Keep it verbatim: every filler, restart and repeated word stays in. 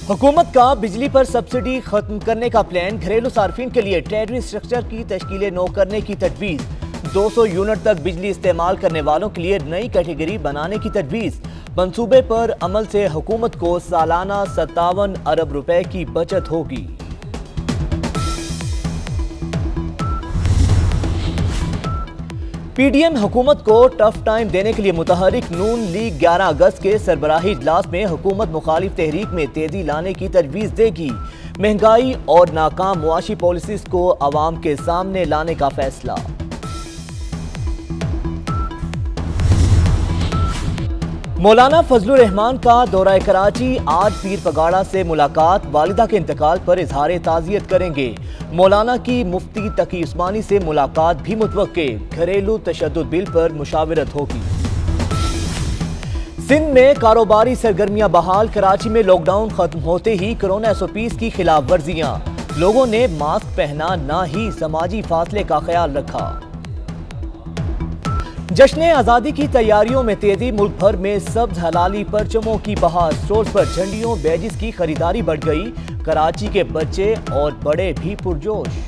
हुकूमत का बिजली पर सब्सिडी खत्म करने का प्लान, घरेलू सार्फिन के लिए टेरिफ स्ट्रक्चर की तश्कील नौ करने की तजवीज़, दो सौ यूनिट तक बिजली इस्तेमाल करने वालों के लिए नई कैटेगरी बनाने की तजवीज़। मंसूबे पर अमल से हुकूमत को सालाना सत्तावन अरब रुपए की बचत होगी। पीडीएम हुकूमत को टफ टाइम देने के लिए मुतहरिक नून लीग ग्यारह अगस्त के सरबराही इजलास में हुकूमत मुखालिफ तहरीक में तेजी लाने की तजवीज़ देगी। महंगाई और नाकाम मुआशी पॉलिसीज को अवाम के सामने लाने का फैसला। मौलाना फजलुर रहमान का दौरा कराची, आज पीर पगाड़ा से मुलाकात, वालिदा के इंतकाल पर इजहार ताज़ियत करेंगे। मौलाना की मुफ्ती तकी उस्मानी से मुलाकात भी मुतवक्के, घरेलू तशद्दुद बिल पर मुशावरत होगी। सिंध में कारोबारी सरगर्मियां बहाल, कराची में लॉकडाउन खत्म होते ही कोरोना एस ओ पीज़ की खिलाफ वर्जियां, लोगों ने मास्क पहना, ना ही समाजी फासले का ख्याल रखा। जश्न आज़ादी की तैयारियों में तेजी, मुल्क भर में सब्ज हलाली परचमों की बहार, स्टोर पर झंडियों बैजिस की खरीदारी बढ़ गई, कराची के बच्चे और बड़े भी पुरजोश।